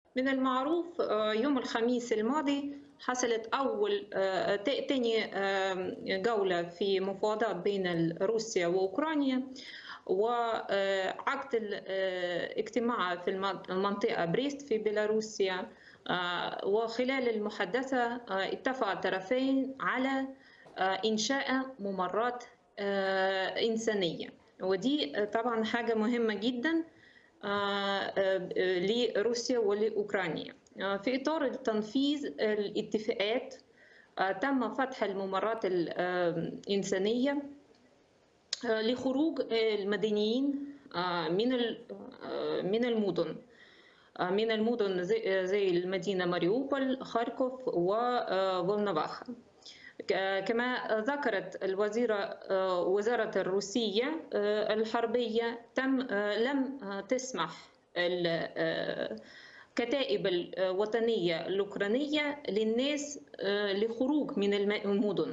من المعروف يوم الخميس الماضي حصلت أول تاني جولة في مفاوضات بين روسيا وأوكرانيا، وعقد الاجتماع في المنطقة بريست في بيلاروسيا. وخلال المحادثة اتفق الطرفين على إنشاء ممرات إنسانية، ودي طبعا حاجة مهمة جدا لروسيا ولأوكرانيا. في إطار تنفيذ الاتفاقات تم فتح الممرات الإنسانية لخروج المدنيين من المدن، زي المدينة ماريوبول، خاركوف وفولنوفاخا. كما ذكرت وزارة الروسية الحربية لم تسمح الكتائب الوطنية الأوكرانية للناس لخروج من المدن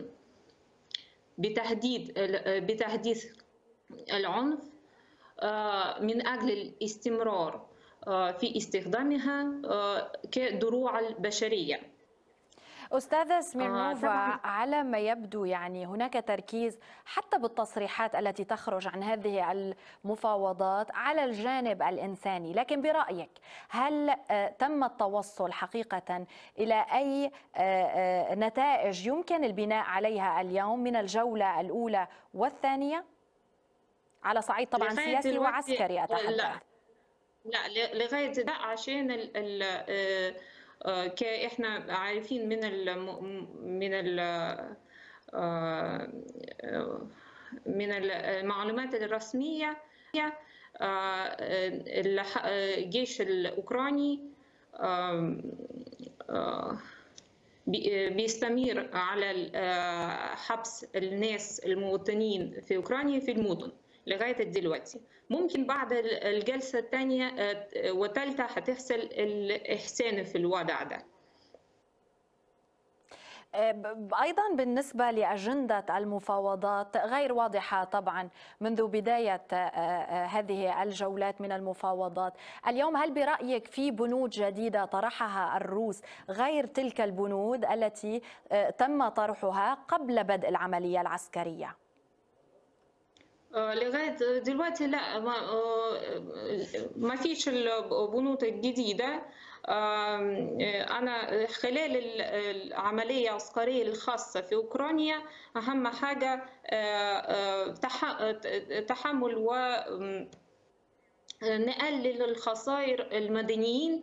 بتحديث العنف من أجل الاستمرار في استخدامها كدروع البشرية. أستاذة سميرنوفا، على ما يبدو يعني هناك تركيز حتى بالتصريحات التي تخرج عن هذه المفاوضات على الجانب الإنساني، لكن برأيك هل تم التوصل حقيقة إلى أي نتائج يمكن البناء عليها اليوم من الجولة الأولى والثانية على صعيد طبعا سياسي وعسكري أتحدث؟ لا، لغاية ده عشان احنا عارفين من المعلومات الرسمية، الجيش الأوكراني بيستمر على حبس الناس المواطنين في أوكرانيا في المدن لغاية دلوقتي. ممكن بعد الجلسة الثانية والثالثة هتحصل الإحسان في الوضع ده. أيضا بالنسبة لأجندة المفاوضات غير واضحة طبعا منذ بداية هذه الجولات من المفاوضات اليوم، هل برأيك في بنود جديدة طرحها الروس غير تلك البنود التي تم طرحها قبل بدء العملية العسكرية؟ لغاية دلوقتي لا، ما فيش البنود الجديدة. أنا خلال العملية العسكرية الخاصة في أوكرانيا أهم حاجة تحمل ونقلل الخسائر المدنيين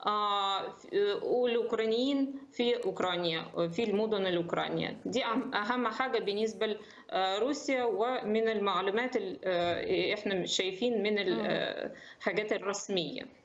والأوكرانيين في أوكرانيا، في المدن الأوكرانية. دي أهم حاجة بالنسبة لروسيا، ومن المعلومات اللي احنا شايفين من الحاجات الرسمية.